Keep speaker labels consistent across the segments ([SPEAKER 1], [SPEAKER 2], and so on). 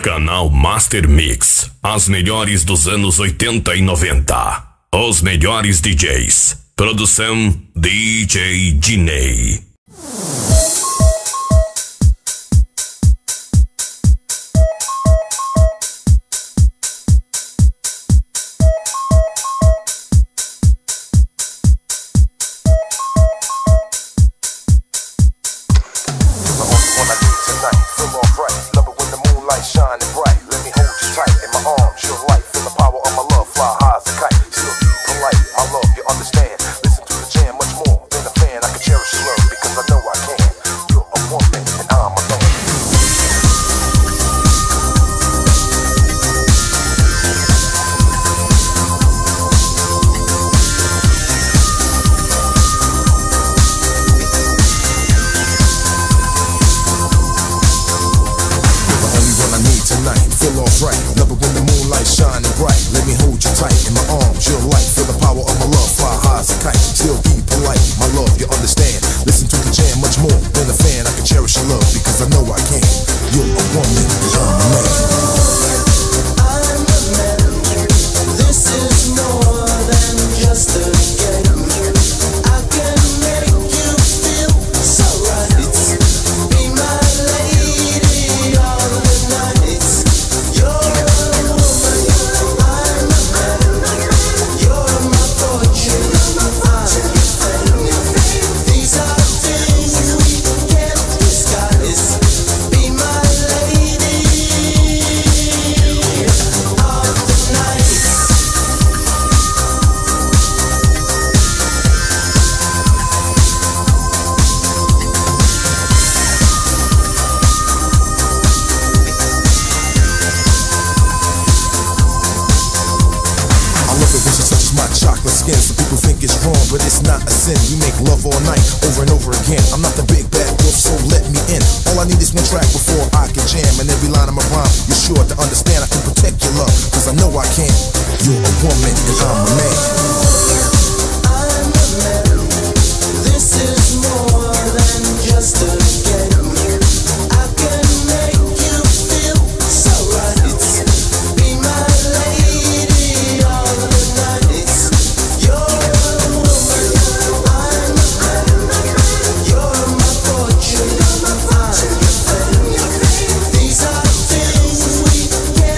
[SPEAKER 1] Canal Master Mix. As melhores dos anos 80 e 90. Os melhores DJs. Produção DJ Diney.
[SPEAKER 2] These are things we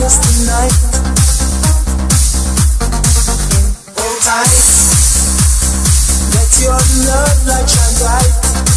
[SPEAKER 2] just tonight. Hold tight, let your love light shine bright.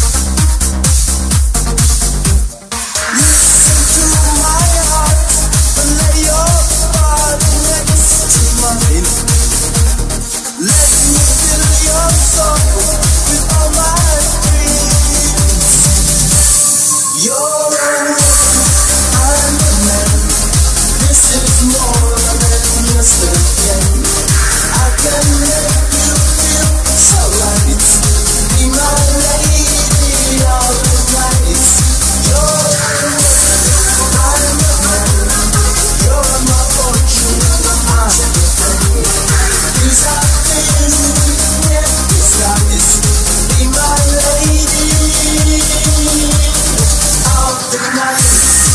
[SPEAKER 2] Listen to my heart and lay your body next to mine. Let me fill your soul with all my dreams. You're a woman, I'm a man. This is more than just a game. I can make you feel so right. Be my lady all the night. You're a woman, I'm a man. You're my fortune, I'm the fame. These are things we can't disguise. Be my lady all the night.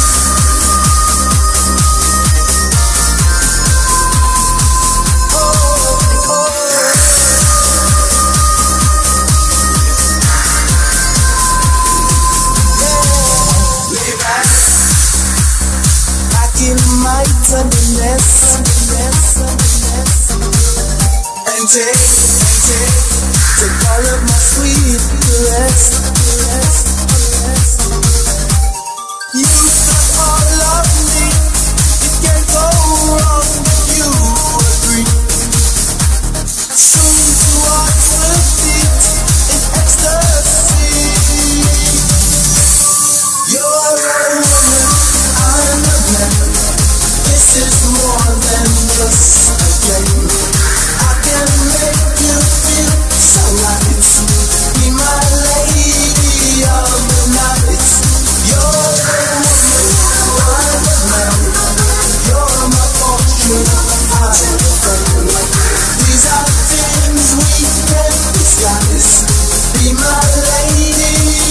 [SPEAKER 2] In my tenderness, and take all of my sweet caress. You got all of me, it can't go wrong if you agree. Soon towards the beat in ecstasy. You're a woman, I'm a man. This is more than just a game. I can make you feel so right. Be my lady of the night. You're a woman, I'm a man. You're my fortune, I'm the fame. These are things we can't disguise. Be my lady.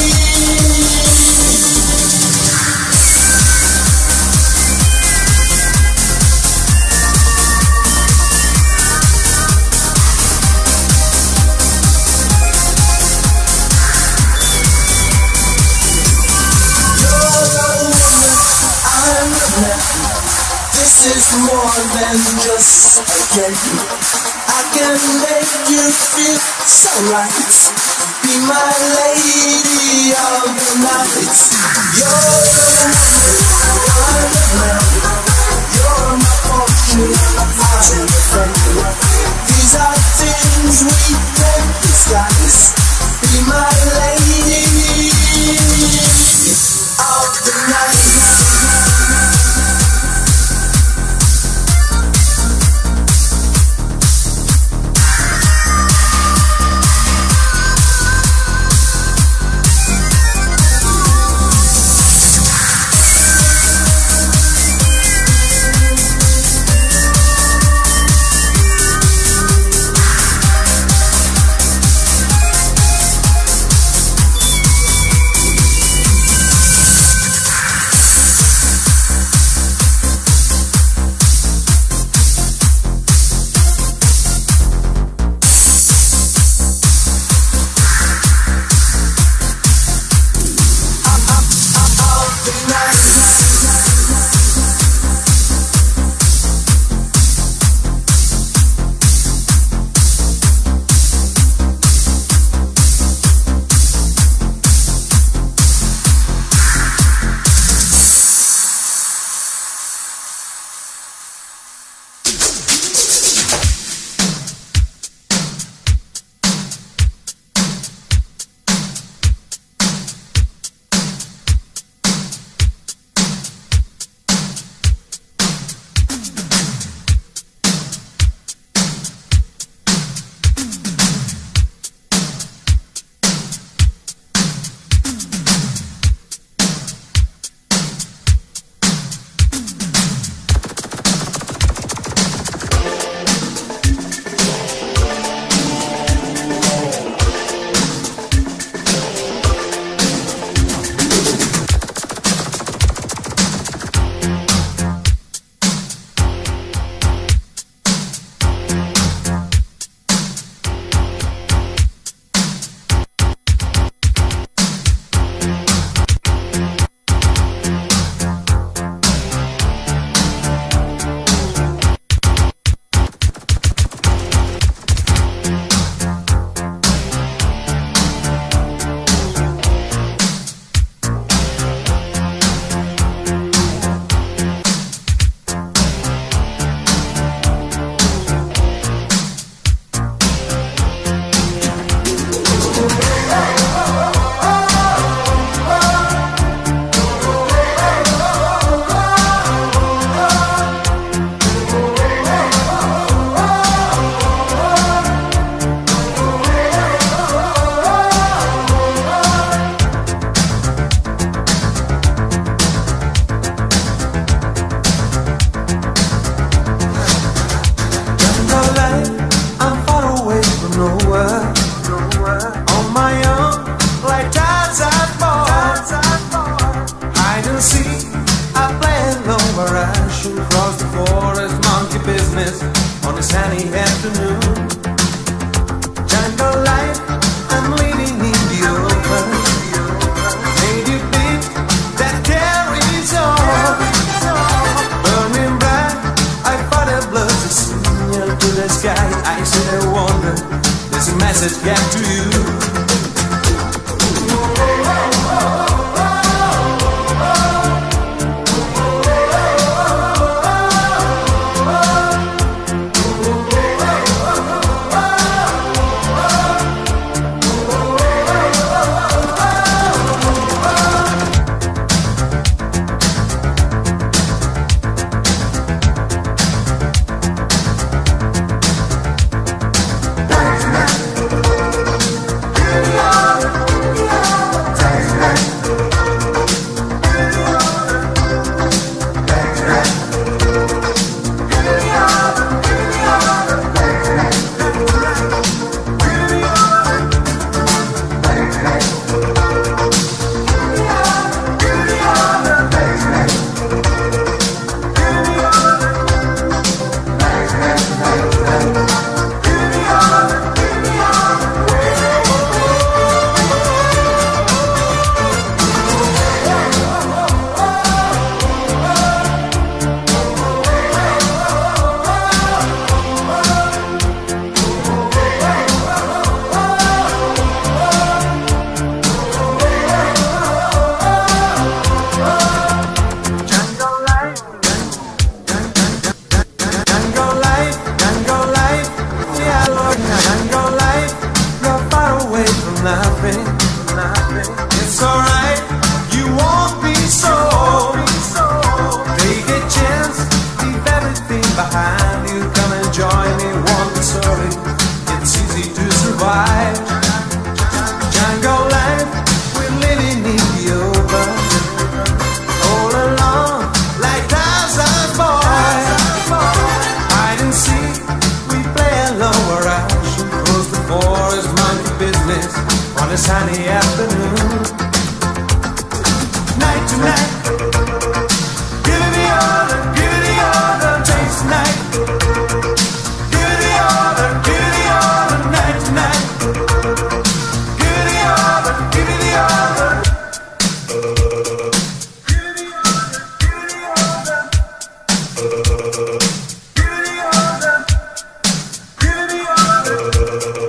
[SPEAKER 2] This is more than just a game. I can make you feel so right. Be my lady of the night. You're a woman, I'm a man. You're my fortune, I'm the fame. These are things we can't disguise. Be my lady of the night. On my own, like Tarzan boy. Hide and seek, I play alone where I should cross the forest, monkey business on a sunny afternoon. Jungle life, I'm living in the open. Native beat that carries on. Burning bright, I fought a blood to signal to the sky. I said I wonder, there's a message get to you. It's alright, you won't be so. Take a chance, leave everything behind you. Come and join me, won't be sorry. It's easy to survive. Jungle life, we're living in the open. All alone, like Tarzan boy. Hide and seek, we play alone where I should close the forest, monkey business on a sunny afternoon. Night to night, give it the other, taste night. Give it the other, night to night. Give it the other, give it the other. Give it the other, give it the other. Give it the other, give it the other.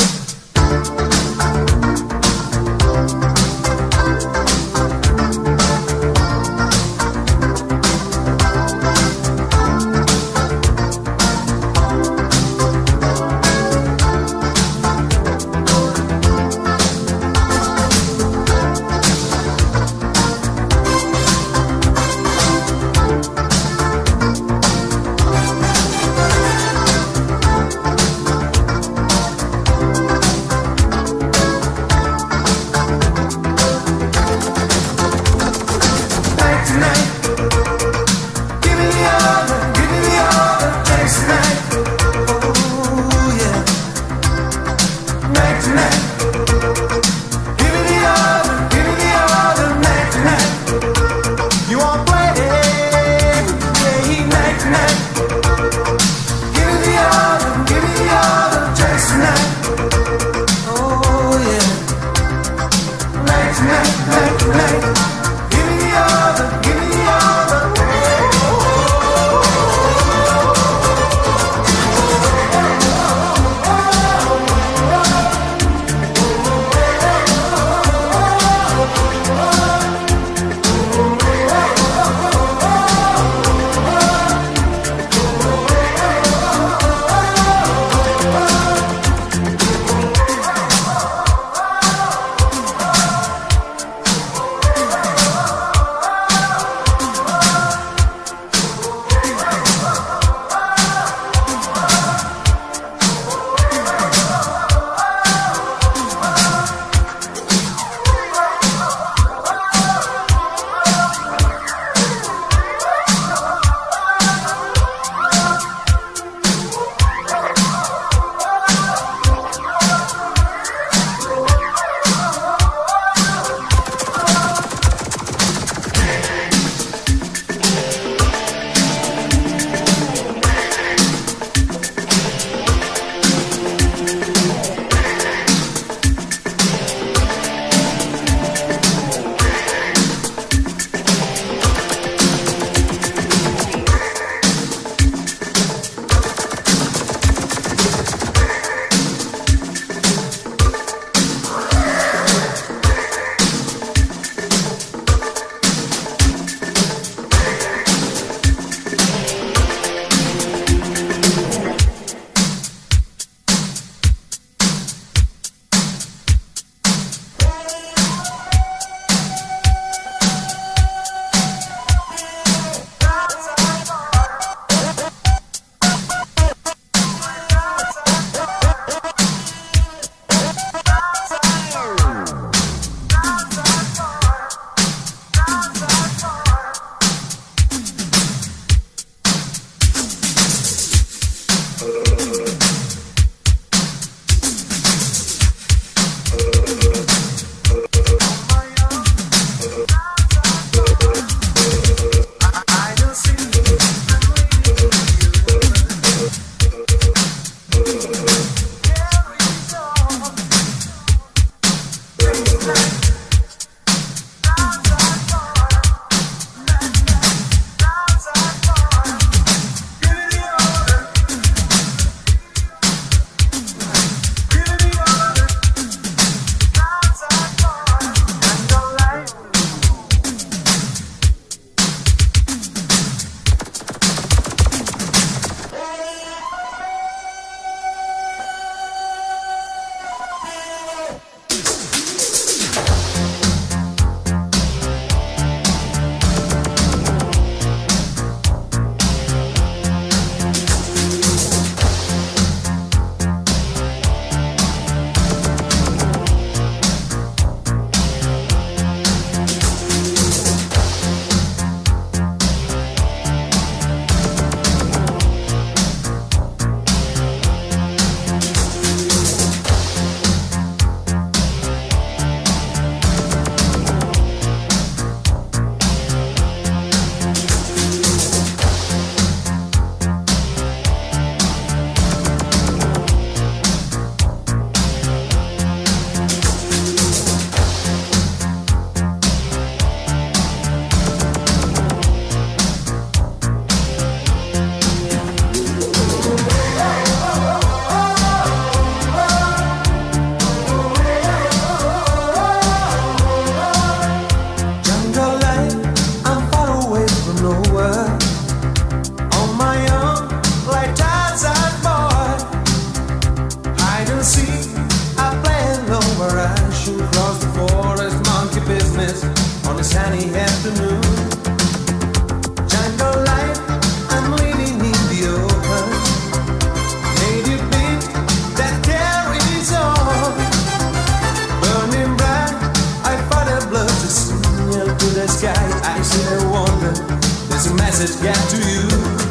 [SPEAKER 2] it get to you?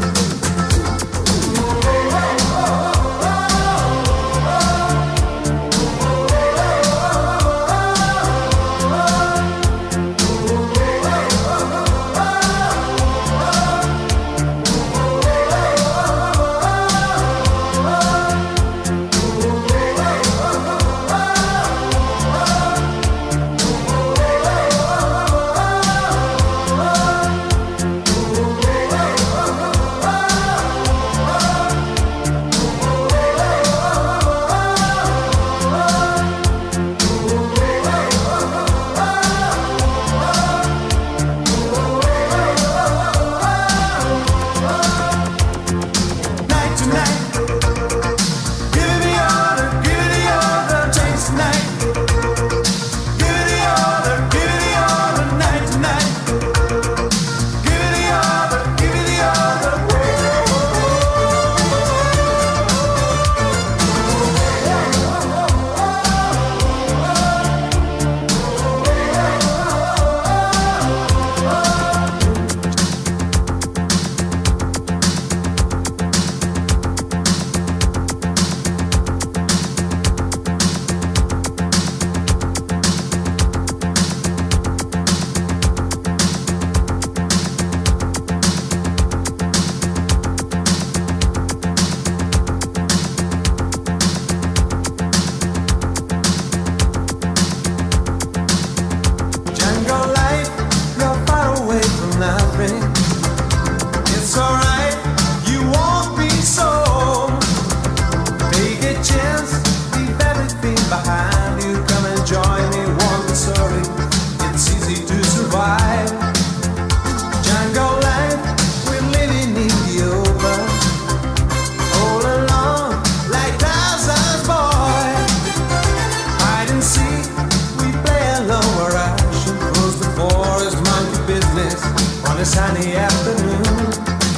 [SPEAKER 2] Sunny afternoon,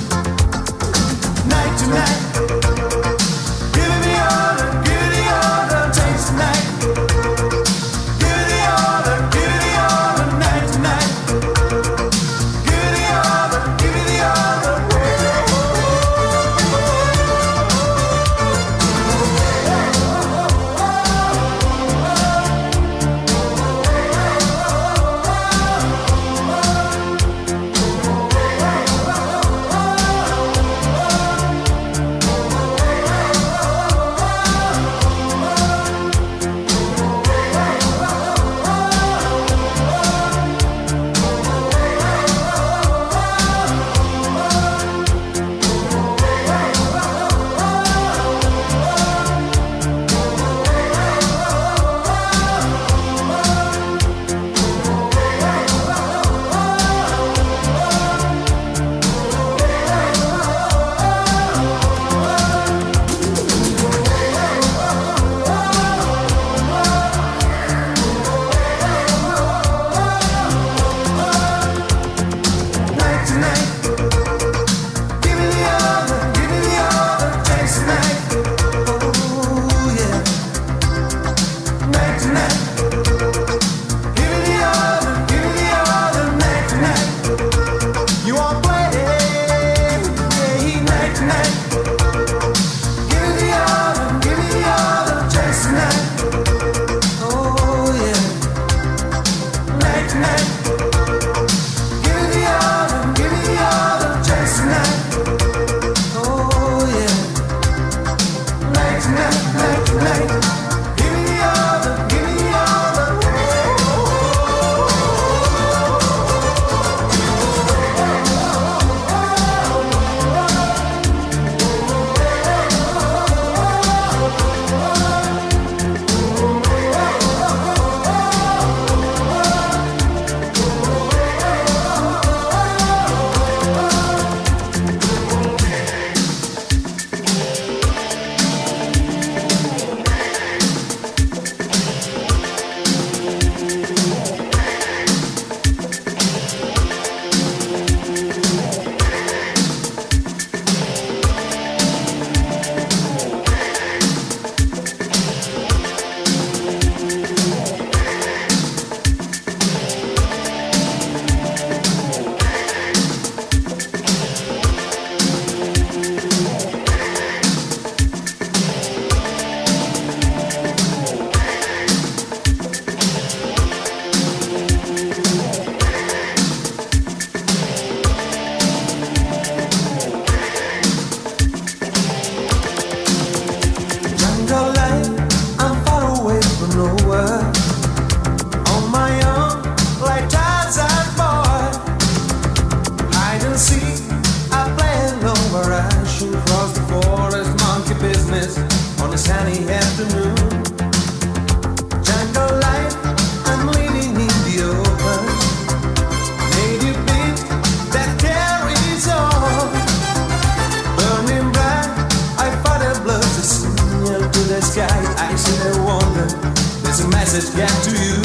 [SPEAKER 2] night to night, give me the order, taste tonight. Give me the order, night to night. Give me the order, give me the it get to you?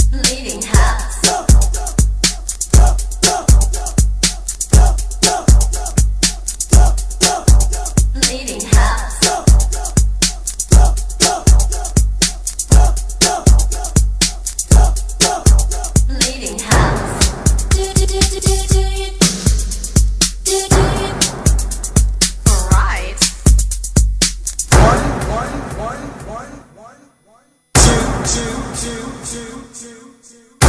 [SPEAKER 3] Leading house. Leading house. Leading house. Right.
[SPEAKER 2] One, two, two, two, two, two.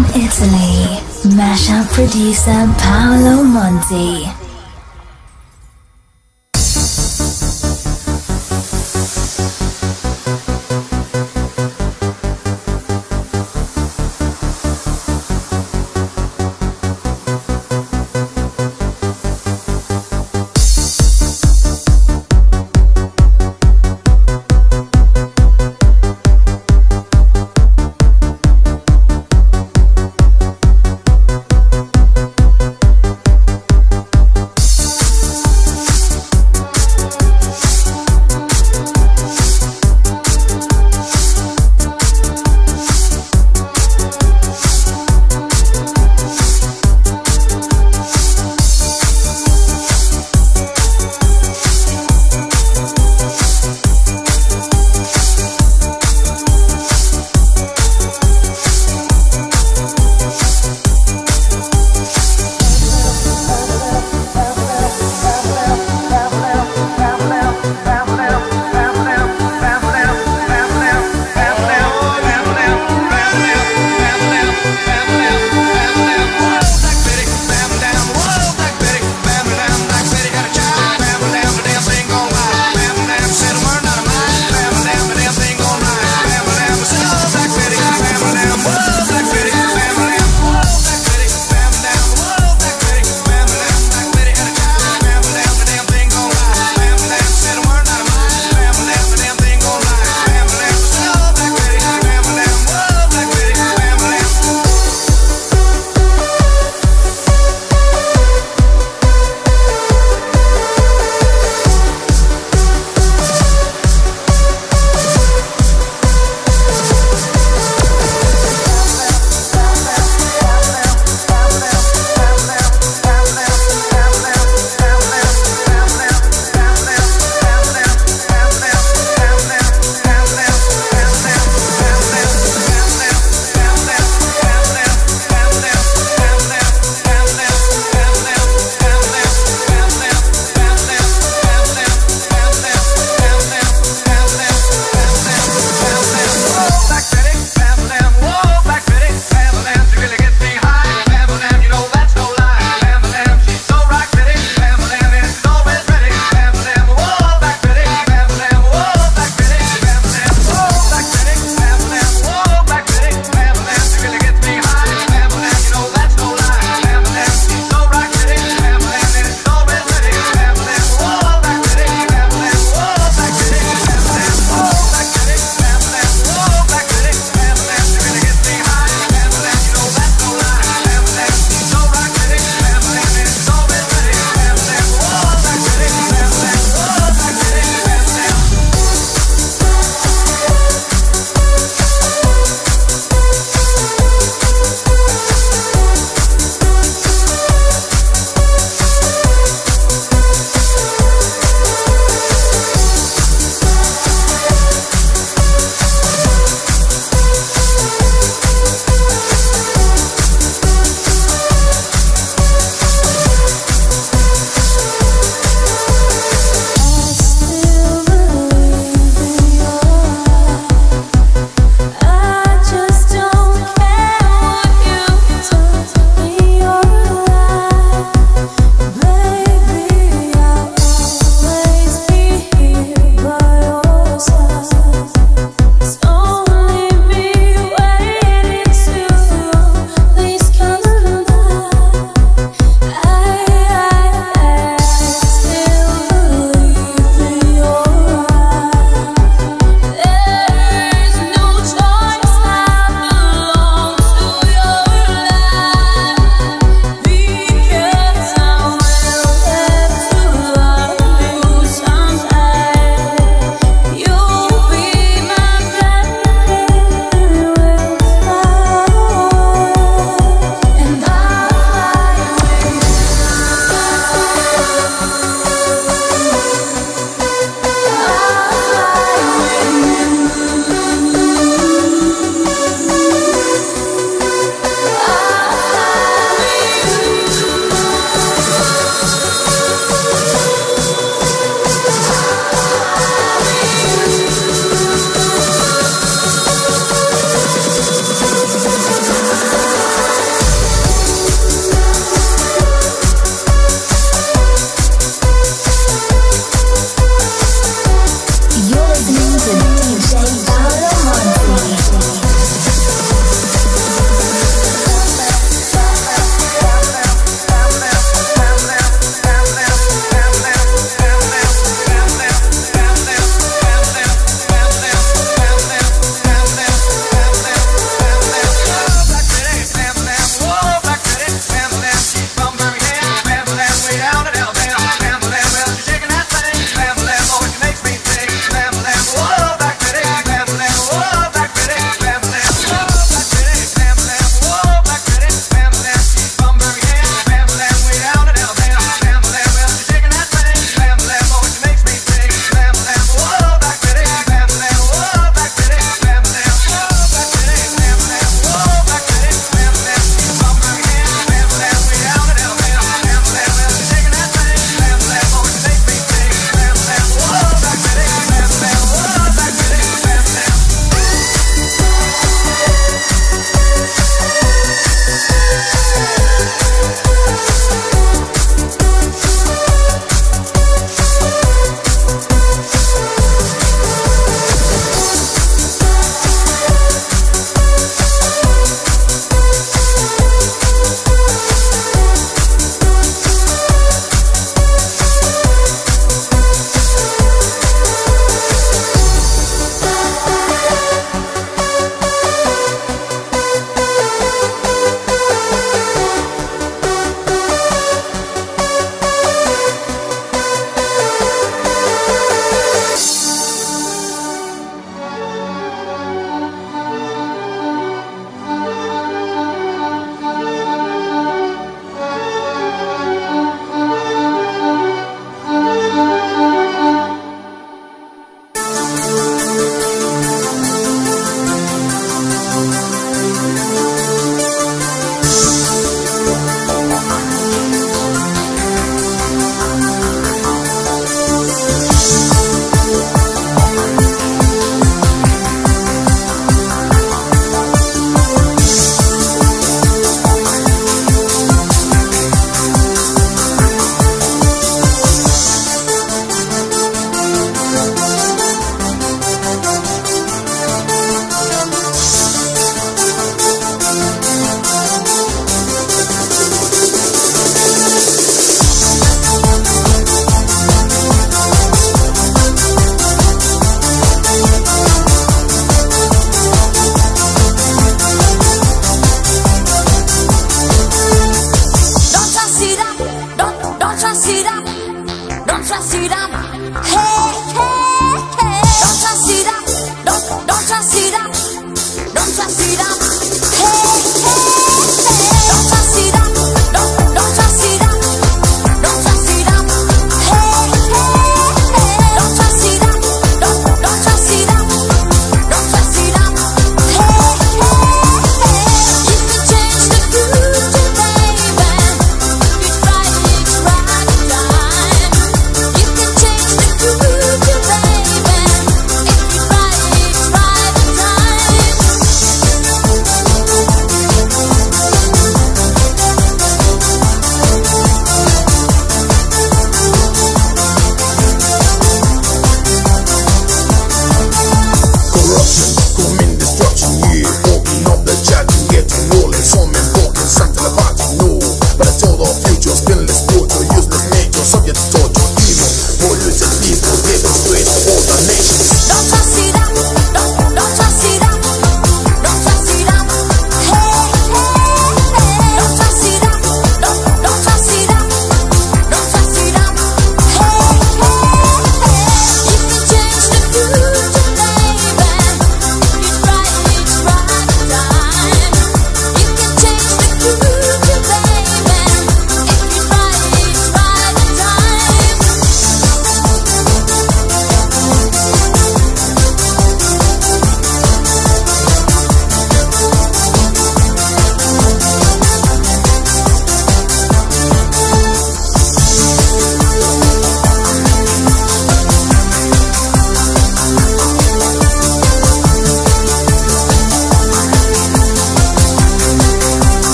[SPEAKER 4] From Italy, mashup producer Paolo Monti.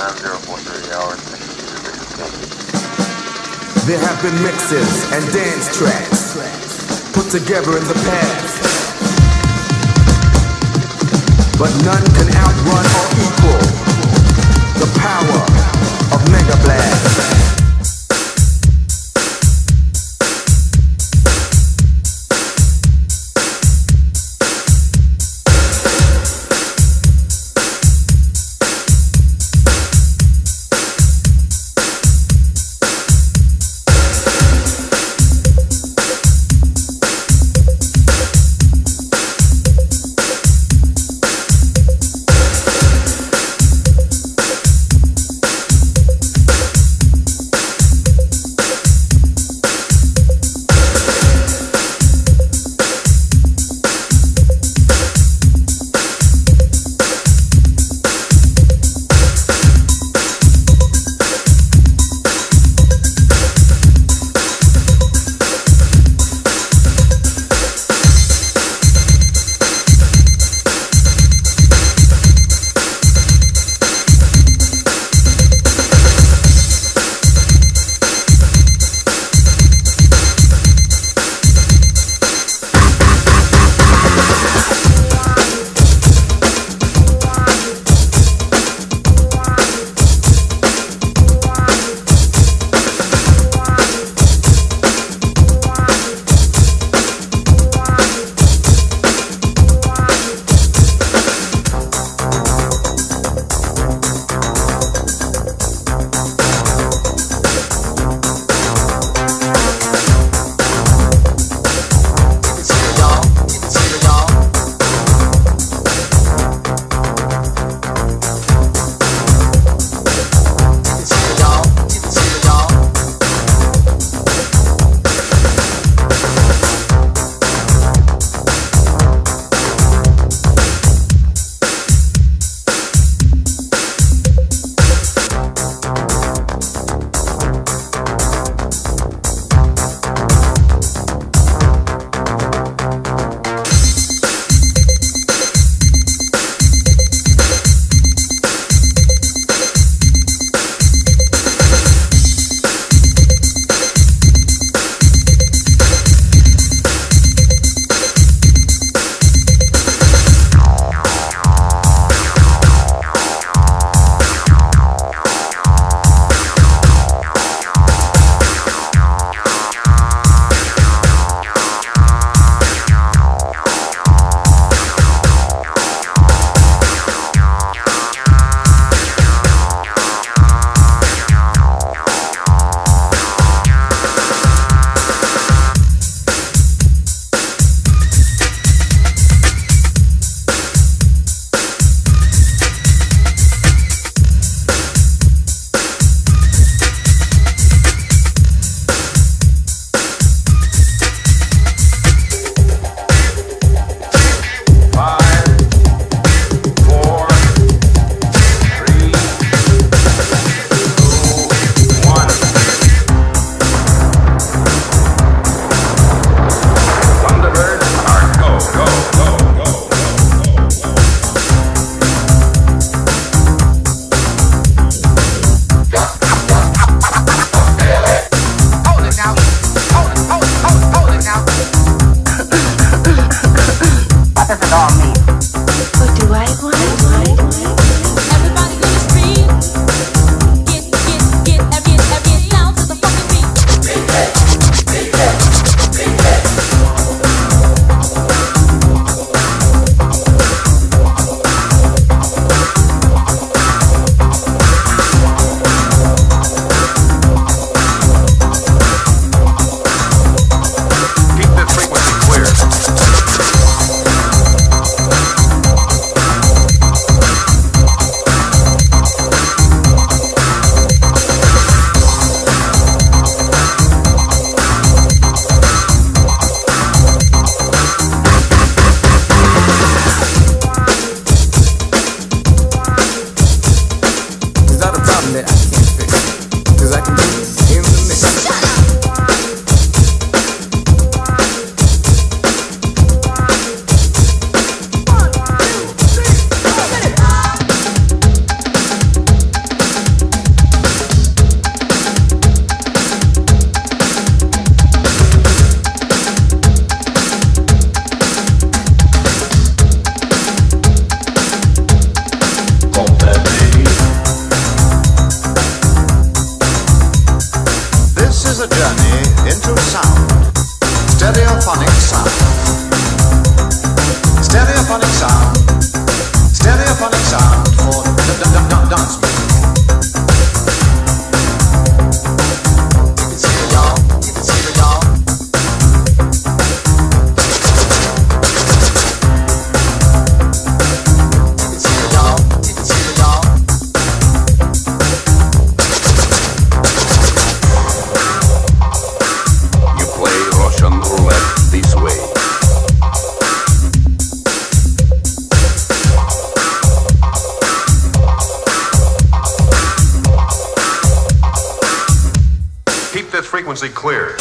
[SPEAKER 5] 043 hours.
[SPEAKER 6] There have been mixes and dance tracks put together in the past, but none can outrun or equal the power of Mega Blast. frequency clear.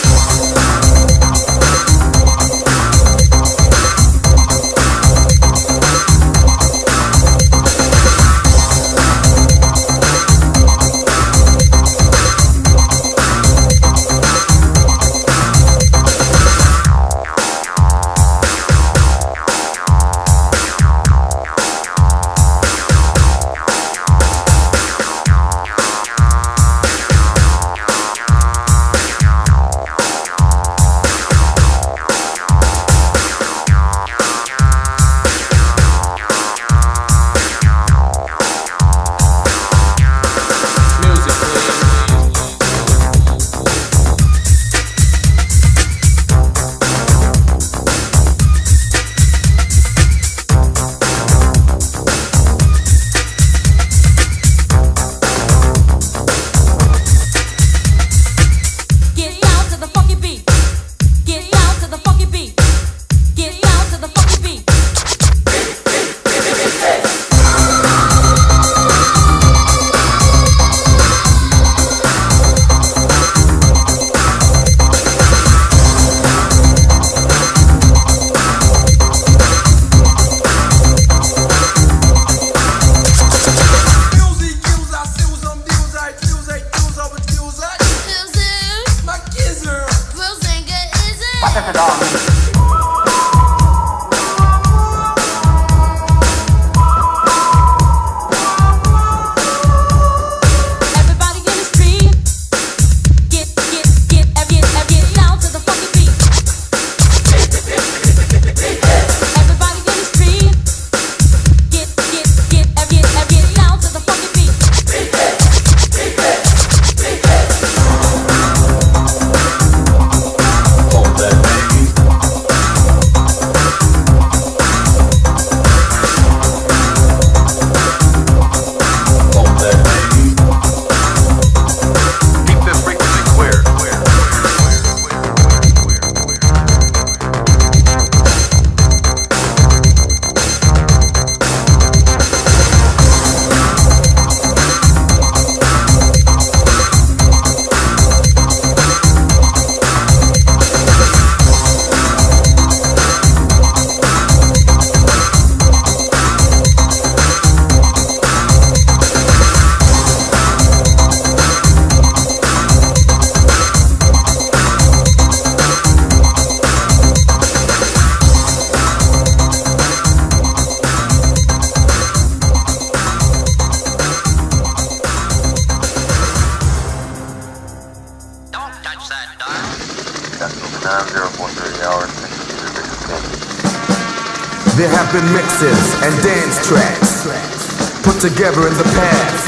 [SPEAKER 6] There have been mixes and dance tracks put together in the past,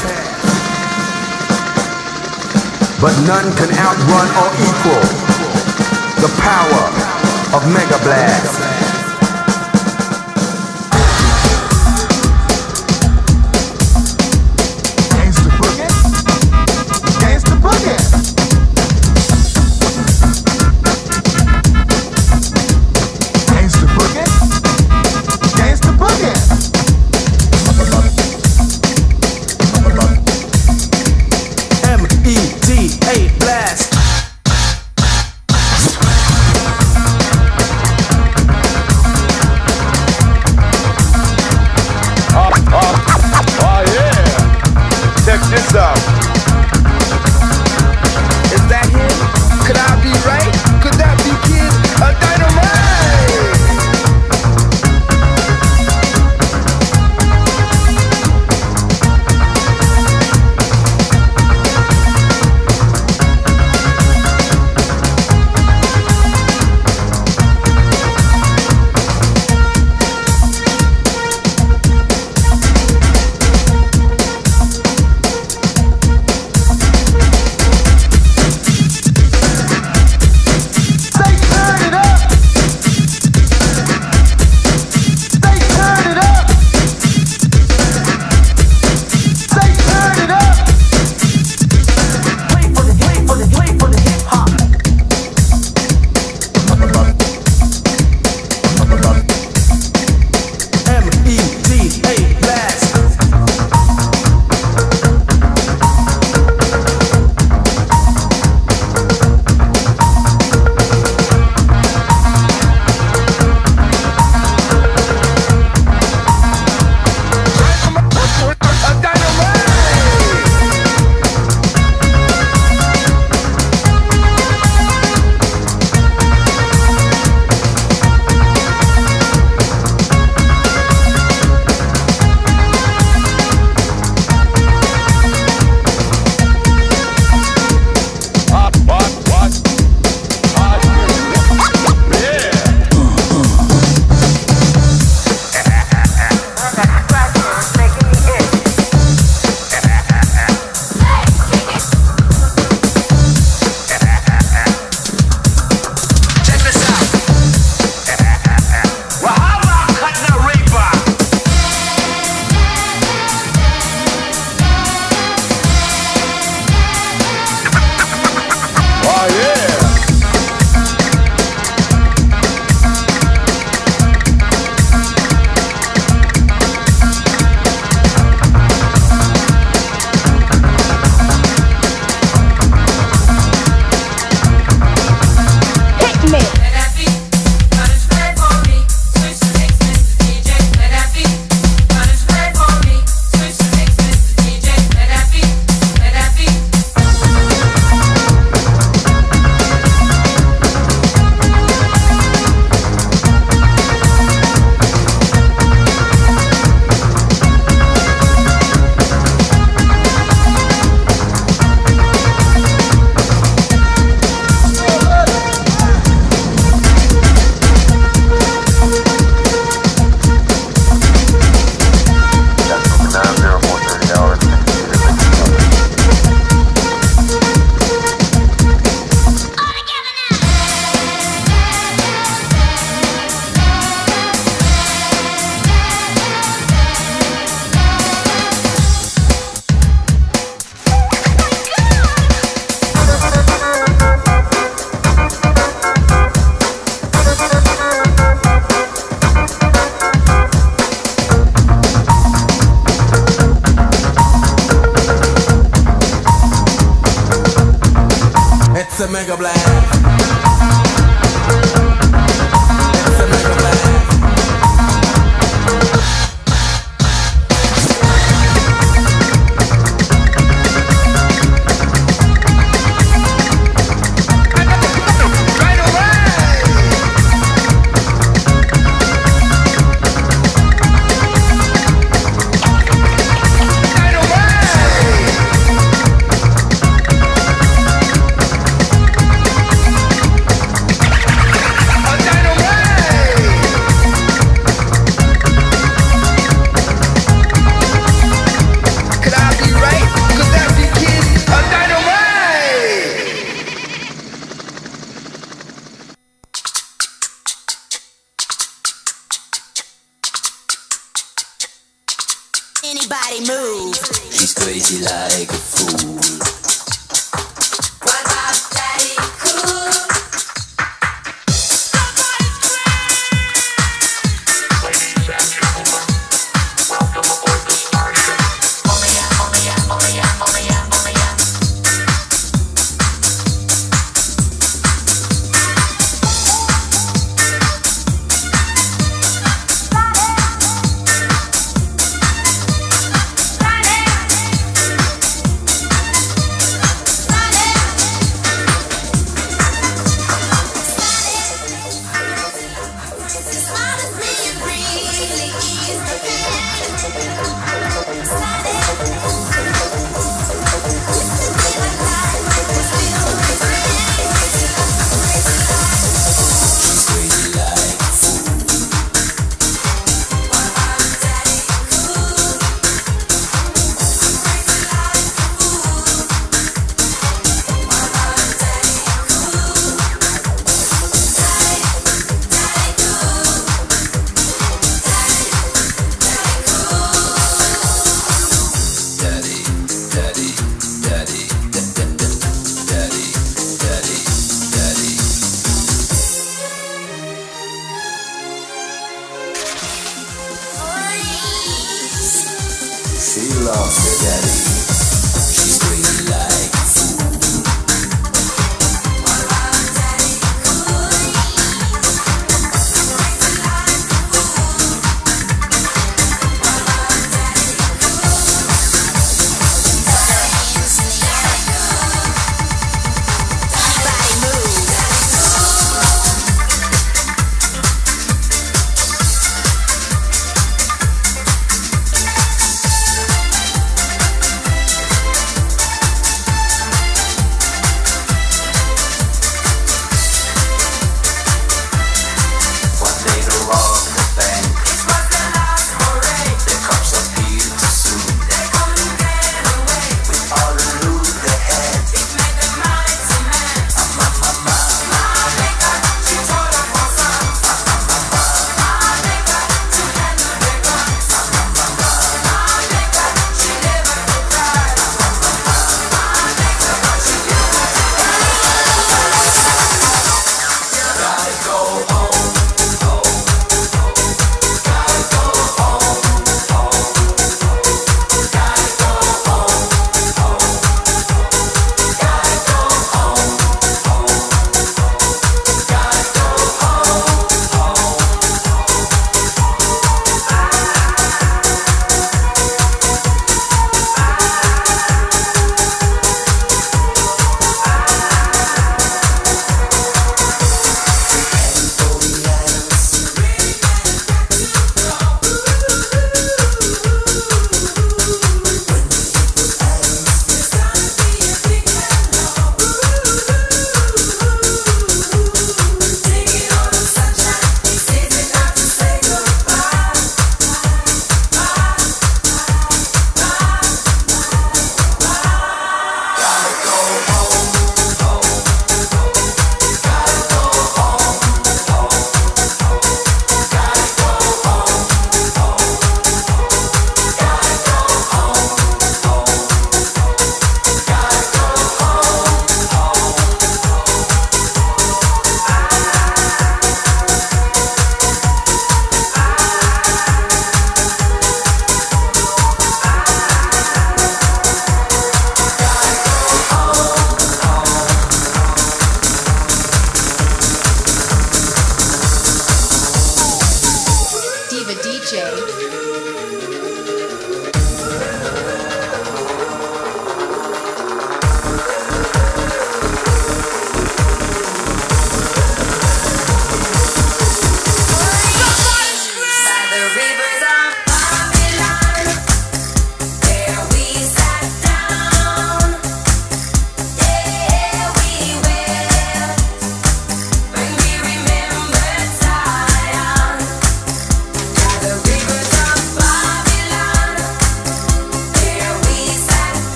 [SPEAKER 6] but none can outrun or equal the power of Mega Blast. Gangsta boogie, gangsta boogie.
[SPEAKER 2] MEDA Blast.
[SPEAKER 5] Oh yeah. Check this out.
[SPEAKER 2] Is that him? Could I be right? Could that be Kid Dynamite?
[SPEAKER 6] a mega blast. It's a mega blast.
[SPEAKER 7] Anybody move?
[SPEAKER 8] She's crazy like a fool.
[SPEAKER 3] What about Daddy Cool?
[SPEAKER 9] Ladies and gentlemen, welcome aboard the starship.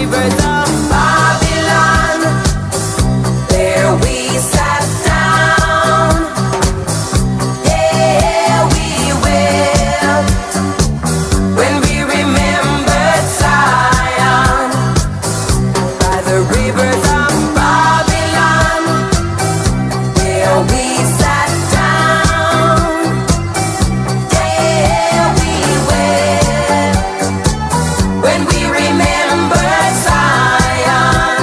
[SPEAKER 7] rivers of Babylon, there we sat down. Yeah, we wept when we remembered Zion by the rivers of Babylon. There we sat down. Yeah, we wept when we remembered Zion.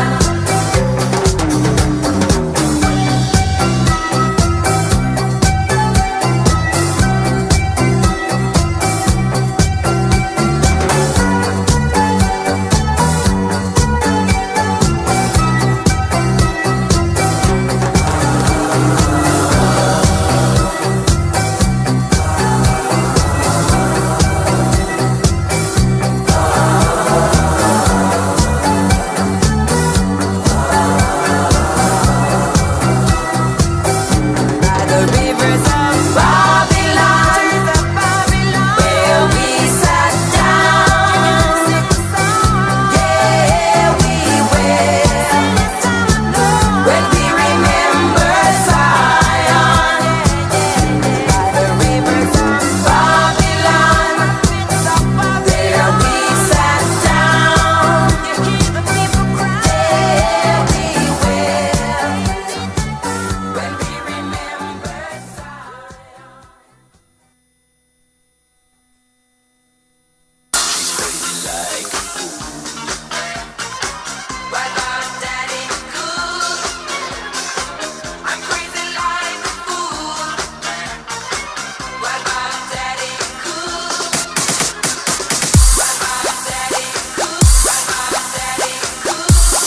[SPEAKER 7] By the rivers of Babylon, where we sat down. Yeah, we wept when we remembered Zion. By the rivers of Babylon, there we sat down. Yeah, we wept when we remembered Zion. What about Daddy Cool? I'm crazy like a fool. What about Daddy Cool? What about Daddy Cool? What about Daddy Cool?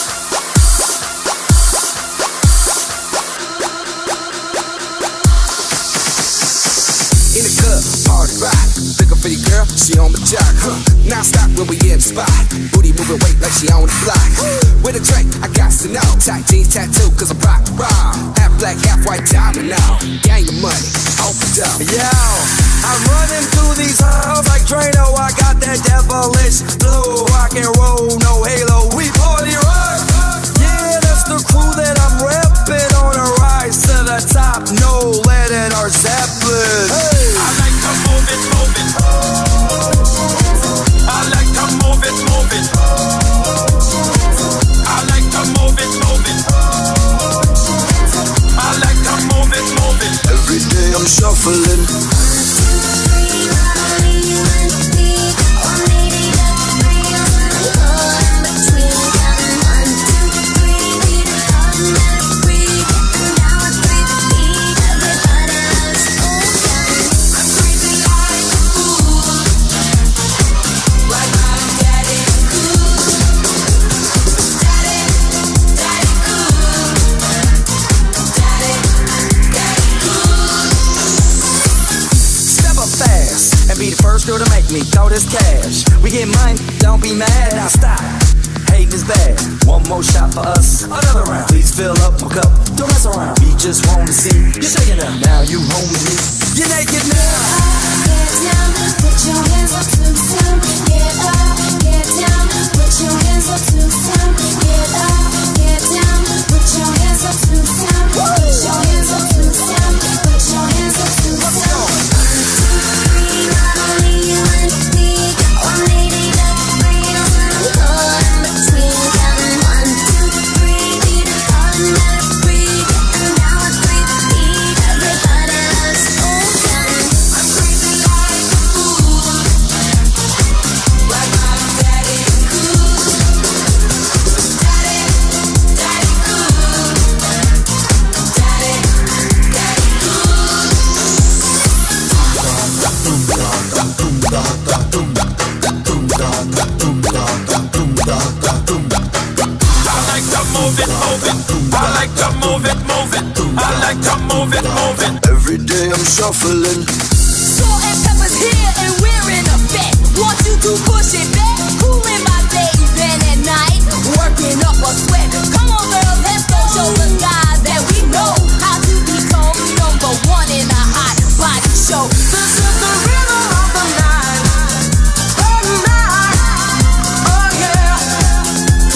[SPEAKER 6] In the club, party rock. Looking for your girl, she on the jock. Non-stop when we in the spot. Booty moving weight like she on the block. With a drink, I got to know. Tight jeans tattoo, cause I'm rock raw. Half black, half white diamond now. Gang of money, opened up.
[SPEAKER 2] Yo, I'm running through these halls like Drano. I got that devilish blue, rock and roll, no halo. We party rock. Yeah, that's the crew that I'm repping on a rise to the top. No lead in our Zeppelin.
[SPEAKER 10] I like to move it, move it. I like to move it, move it. I like to move it, move it. I like to move it, move it.
[SPEAKER 2] Every day I'm shuffling.
[SPEAKER 6] Step up fast and be the first girl to make me throw this cash. We get money, don't be mad, now stop. Hating is bad. One more shot for us, another round. Please fill up my cup, don't mess around. We just want to see you shaking up. Now you home with me. You're naked now.
[SPEAKER 3] Get down, put your hands up to the sound. Get up, get down, put your hands up to the sound. Get up, get down, put your hands up to the sound. Put your hands up to the sound. Put your hands up to the sound. 1, 2, 3, not only you and me. Only the real one between them. 1, 2, 3, beat on that breathe. And now I repeat, everybody else open.
[SPEAKER 7] I'm crazy like a fool. What about Daddy Cool? Daddy, Daddy Cool. Daddy, Daddy
[SPEAKER 10] I like to move it, move it. I like to move it, move it. I like to move it, move it.
[SPEAKER 2] Every day I'm shuffling.
[SPEAKER 7] Salt and pepper's here and we're in effect. Want you to push it back, cooling my day, even at night, working up a sweat. Come on, girls, let's go show the guys that we know how to become #1 in the hot body show. This is the rhythm of the night. Oh yeah.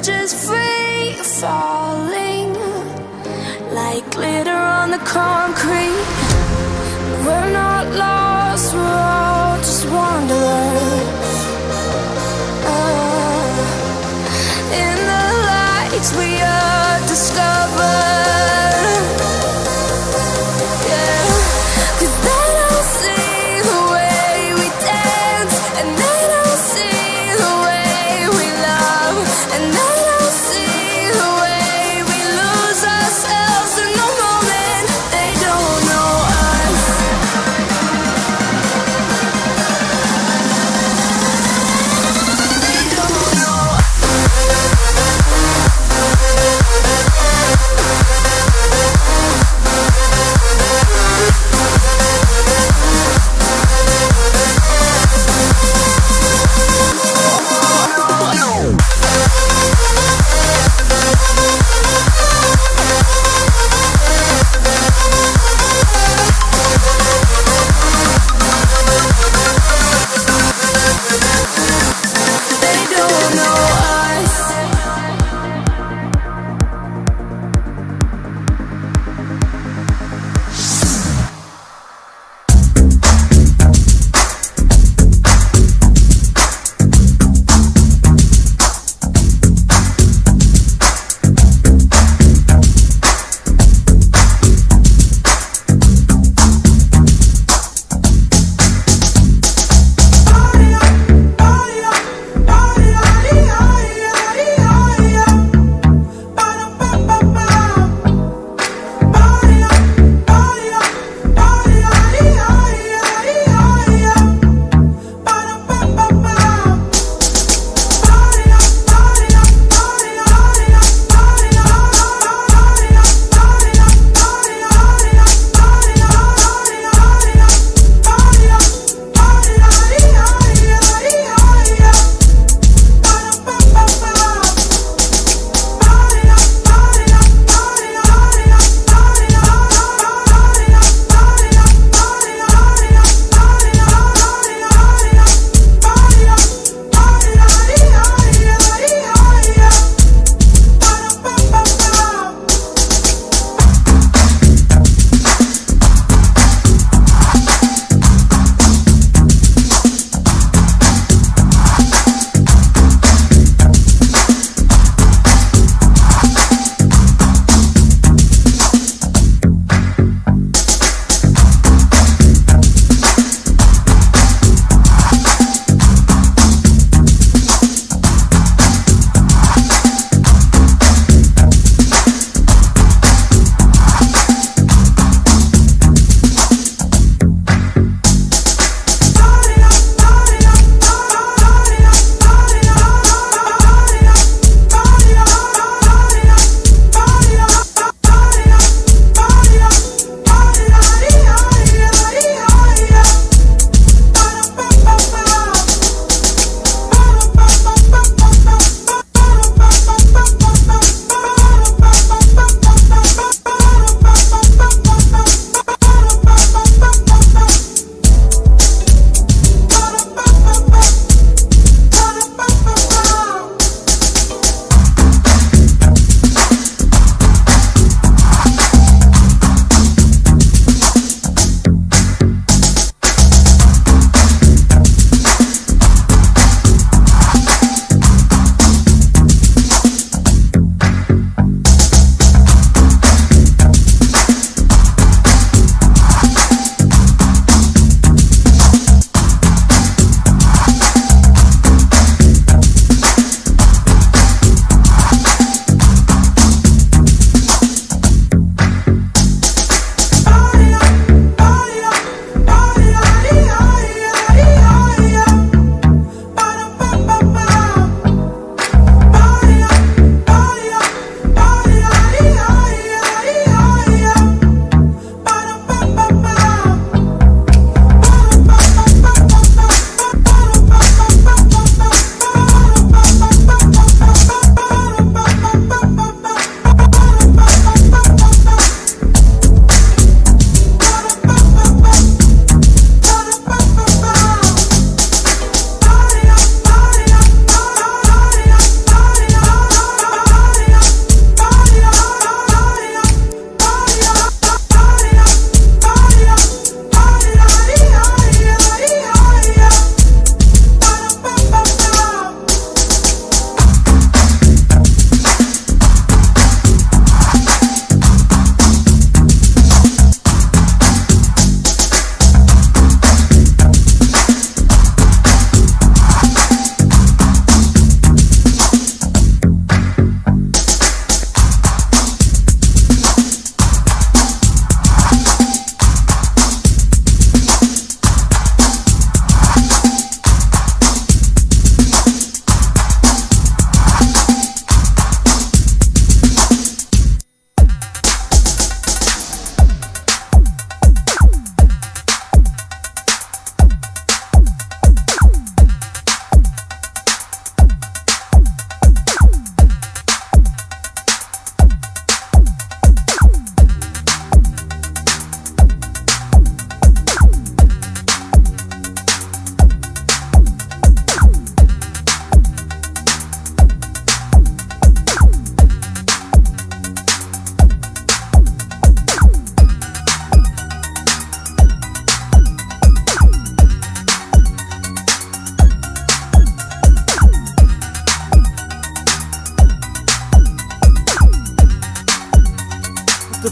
[SPEAKER 3] just free falling like glitter on the concrete. We're not lost, we're all just wanderers. In the lights we are discovered. Yeah, 'cause they don't see the way we dance, and they don't see the way we love, and they don't see the way we lose ourselves in the moment. They don't know us. They don't know us.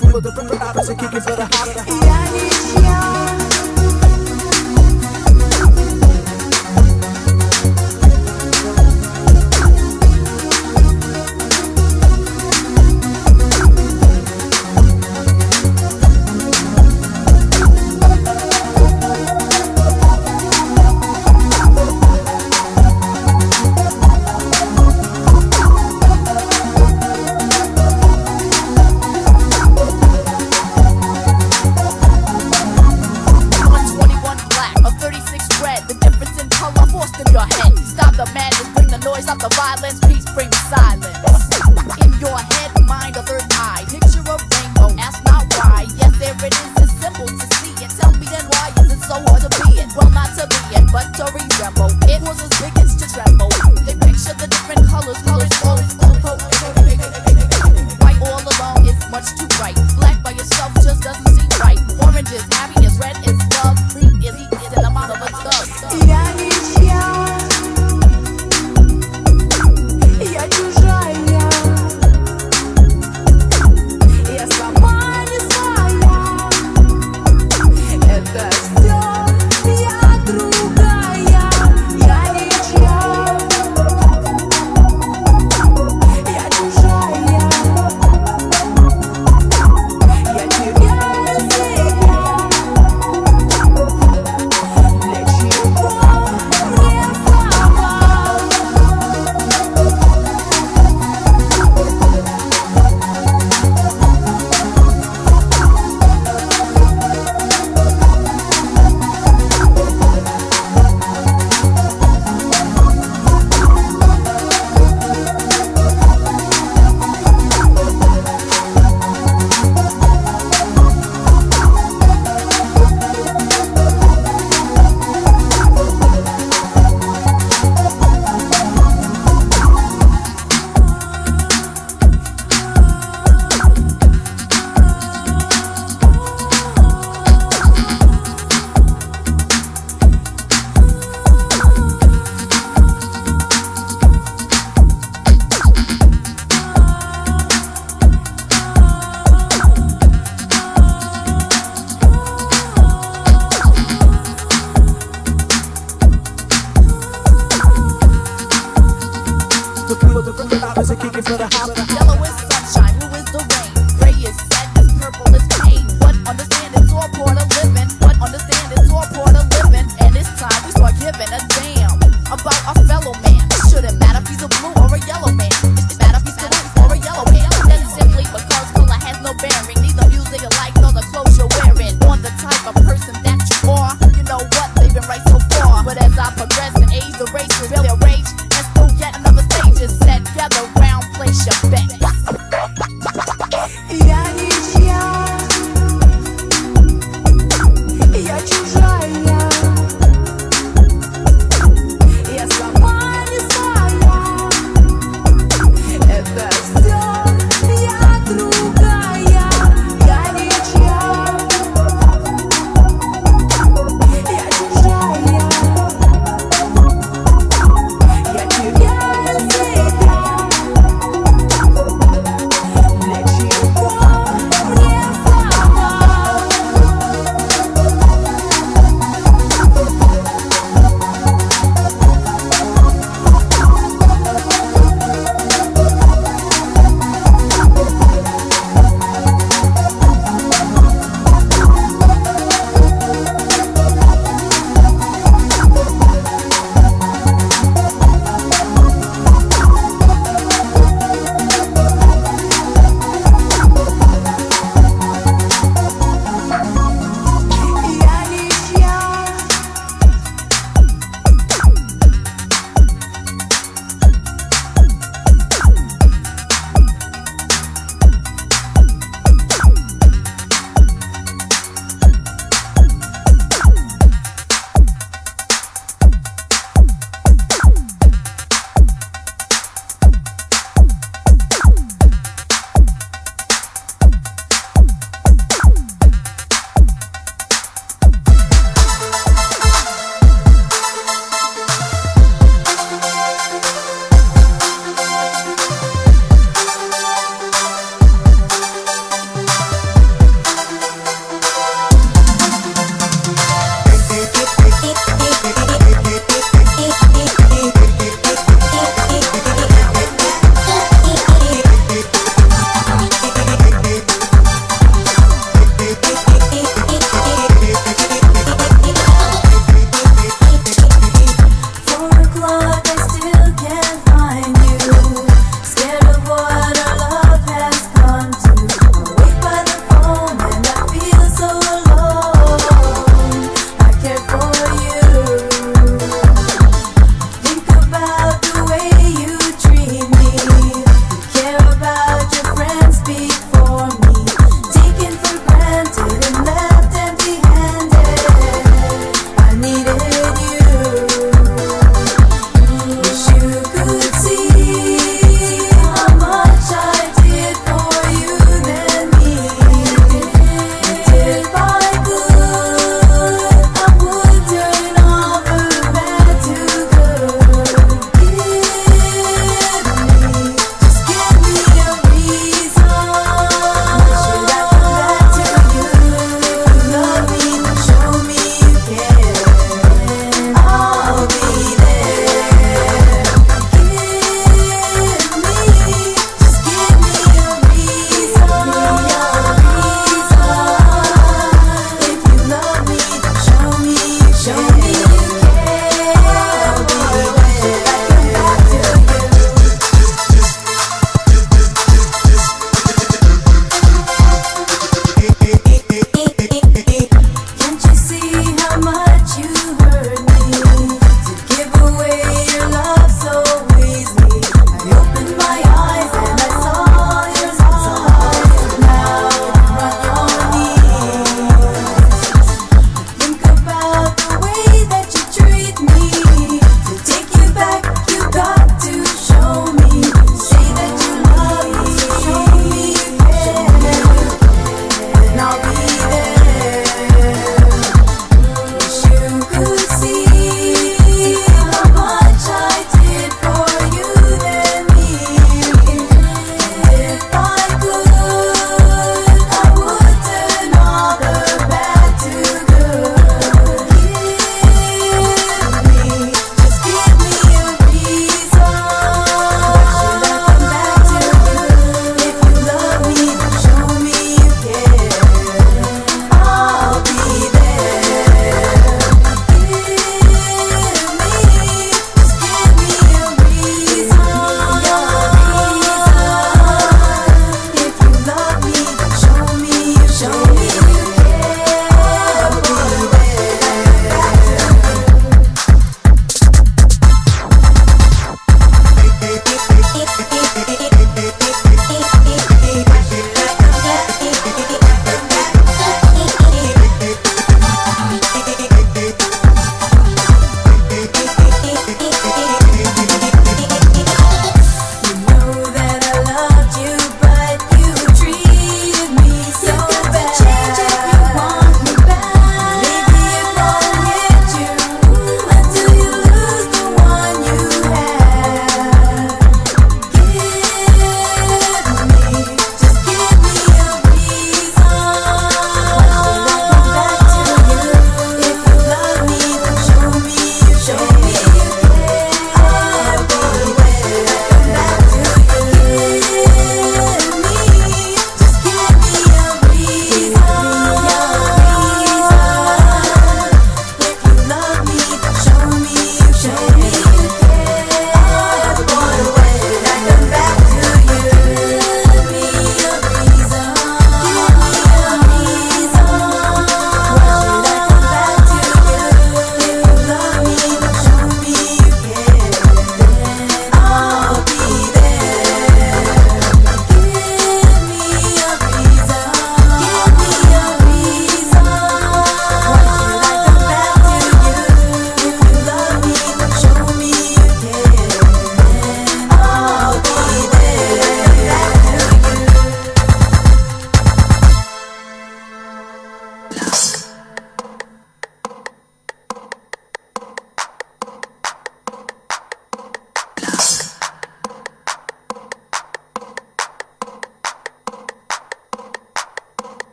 [SPEAKER 11] Yellow is sunshine, blue is the rain, gray is sadness, purple is pain. But understand it's all part of living. But understand it's all part of living. And it's time we start giving a damn about our fellow man. It shouldn't matter if he's a blue or a yellow man. It matters if he's a blue or a yellow man. That's simply because color has no bearing. Neither music you like nor the clothes you're wearing. On the type of person that you are, you know what? They've been right so far. But as I progress in age, the race will rage. And still yet another stage is set. Gather round, place your bet.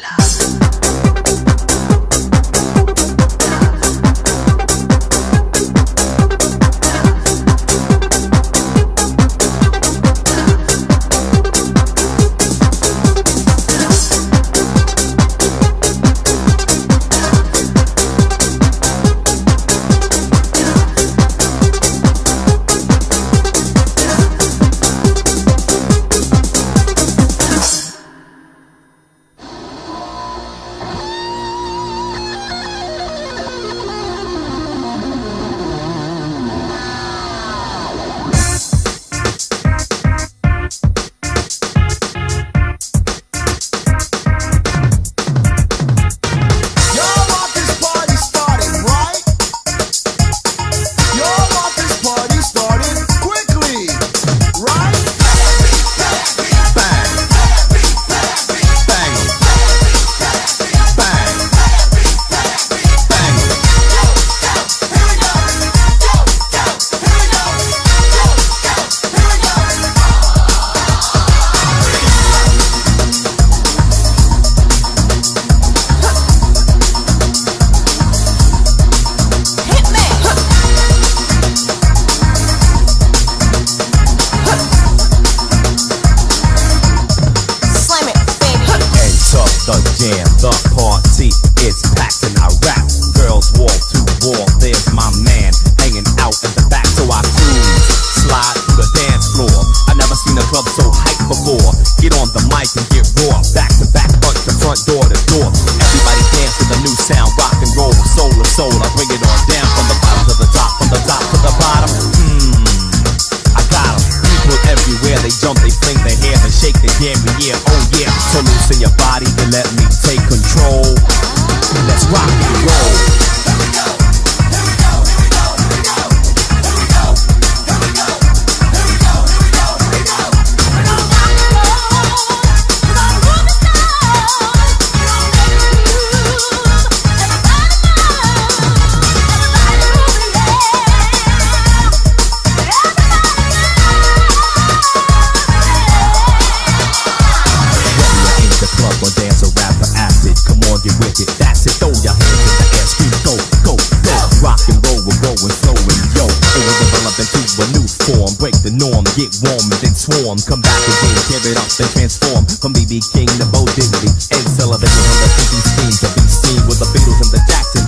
[SPEAKER 12] Come back again, tear it up and transform from BB King to Bo Diddley. Ed Sullivan on the TV screen to be seen with the Beatles and the Jackson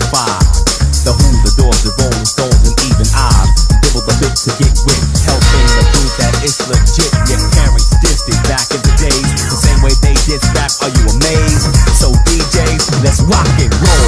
[SPEAKER 12] 5. The Who, the Doors, the Rolling Stones, and even I dibble the bit to get with, helping to prove that it's legit. Your parents dissed it back in the days, the same way they dissed rap. Are you amazed? So DJs, let's rock and roll.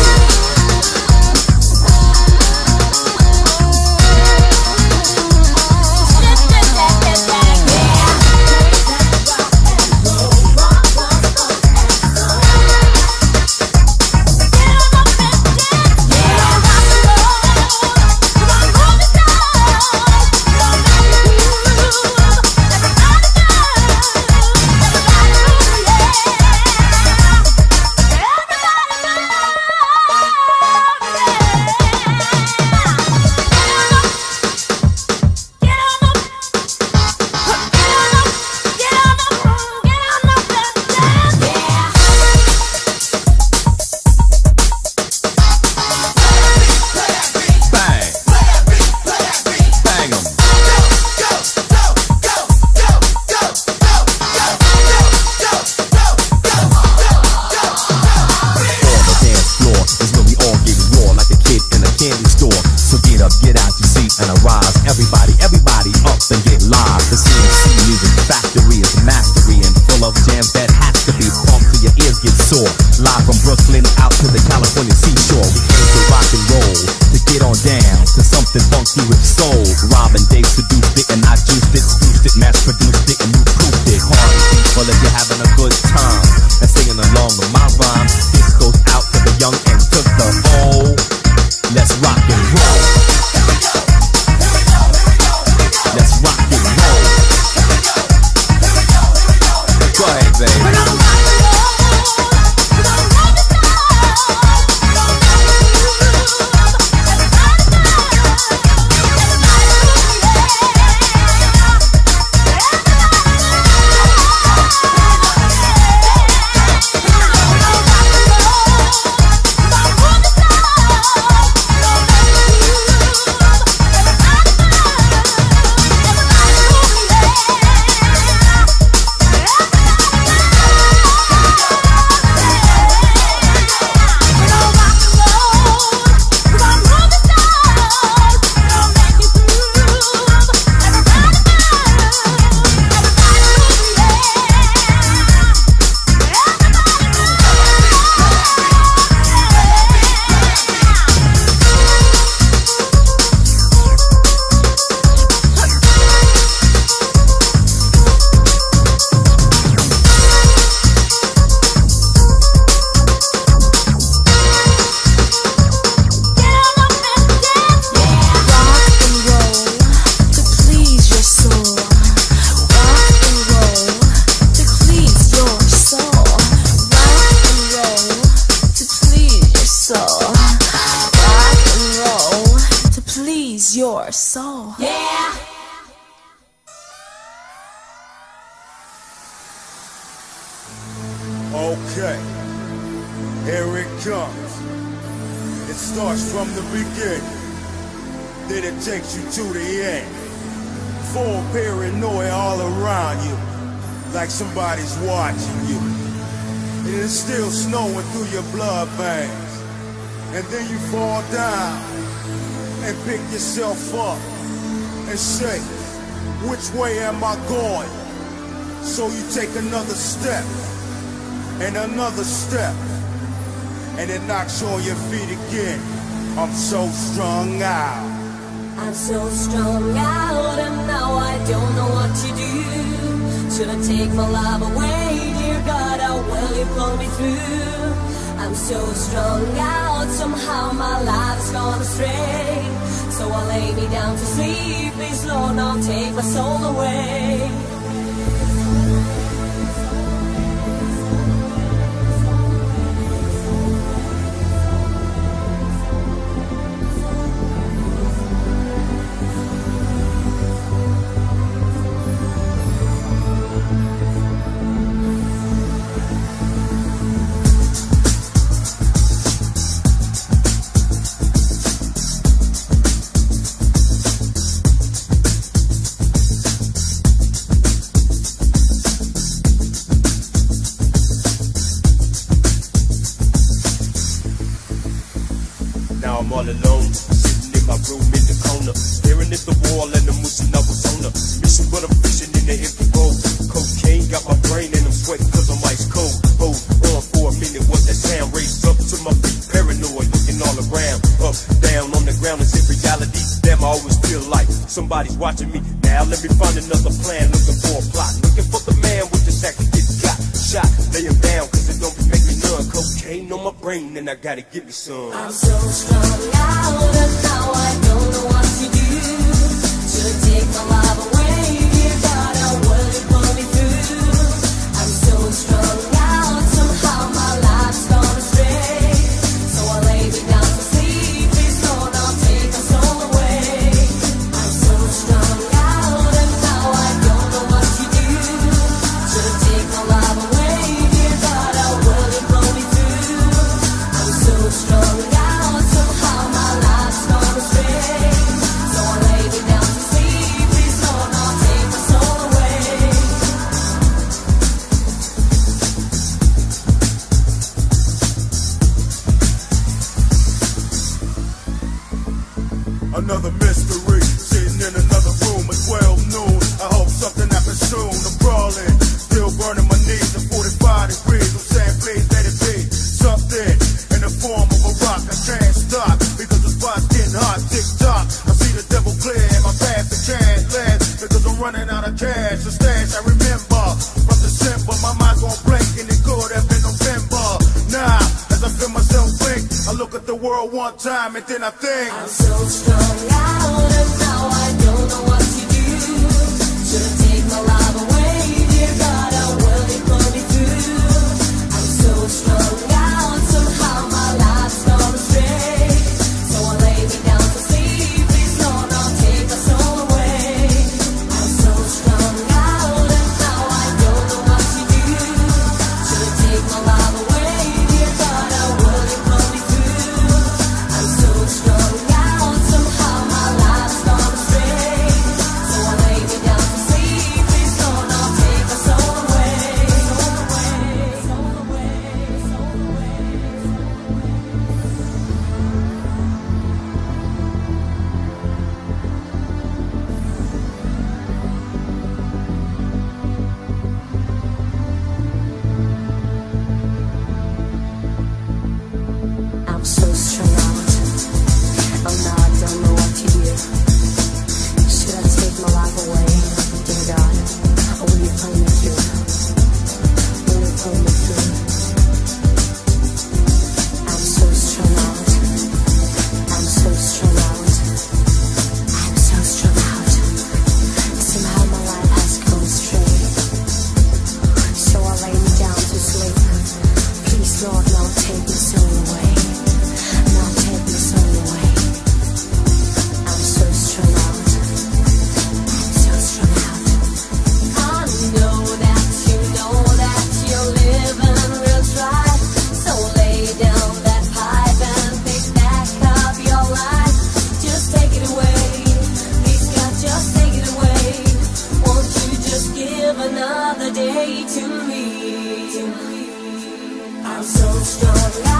[SPEAKER 13] soul.
[SPEAKER 7] Yeah.
[SPEAKER 5] Okay, here it comes. It starts from the beginning, then it takes you to the end. Full paranoia all around you, like somebody's watching you. And it's still snowing through your blood veins. And then you fall down and pick yourself up and say, which way am I going? So you take another step and another step, and it knocks you on your feet again. I'm so strung out.
[SPEAKER 7] I'm so strung out and now I don't know what to do. Should I take my life away? Dear God, how will you pull me through? I'm so strung out, somehow my life's gone astray. So I lay me down to sleep, please Lord, now take my soul away.
[SPEAKER 5] Now I'm all alone, sitting in my room in the corner, staring at the wall and I'm wishing I was on a mission, but I'm fishing in the empty bowl. Cocaine got my brain and I'm sweating cause I'm ice cold. Hold on for a minute, what that sound? Raised up to my feet, paranoid, looking all around. Up, down, on the ground, is it reality? Damn, I always feel like somebody's watching me. Now let me find another plan, looking for a plot, looking for the man with the sack that gets got. Shot, lay him down cause it don't make me none. Cocaine on my brain and I gotta get me some.
[SPEAKER 7] I'm so strung out and now I don't know what to do. Should I take my life away? Dear God, how will you pull me through? I'm so strung out, somehow my life's gone astray. So I lay me down to sleep, please Lord, now take my soul away. I'm so strung out and now I don't know what to do. Should I take my life away? Dear God, how will you pull me through? I'm so strung out, somehow my life's gone astray. So I lay me down to sleep, please Lord, now take my soul away.
[SPEAKER 5] Another mystery, sitting in another room at 12 noon. I hope something happens soon. I'm crawling, still burning my knees at 45 degrees. I'm saying please let it be something in the form of a rock. I can't stop because the spot's getting hot. Tick tock, I see the devil clear and my path I can't last because I'm running out of cash. The stash I remember from December, my mind's gon' blink and it could have been November. Now, as I feel myself blink, I look at the world one time and then I think
[SPEAKER 7] I'm so strung out and now I don't know what to do. Should I take my life away? Dear God, how will you pull me through? I'm so strung out, somehow my life's gone astray. So I lay me down to sleep, please Lord, now take my soul away. I'm so strung out and now I don't know what to do. Should I take my life away? Dear God, how will you pull me through? I'm so strung out, somehow my life's gone astray. So I lay me down to sleep, please Lord, now take my soul away. Soul away, soul away, I'm so strung out. Oh no, I don't know what to do. Should I take my life away? Dear God, or will you pull me through? Will you pull me through? I'm so strung out. I'm so strung out. I'm so strung out. Somehow my life has gone astray. So I lay me down to sleep. Please, Lord, now take my soul away. Now take my soul away. I'm so strung out.
[SPEAKER 2] I'm so strong.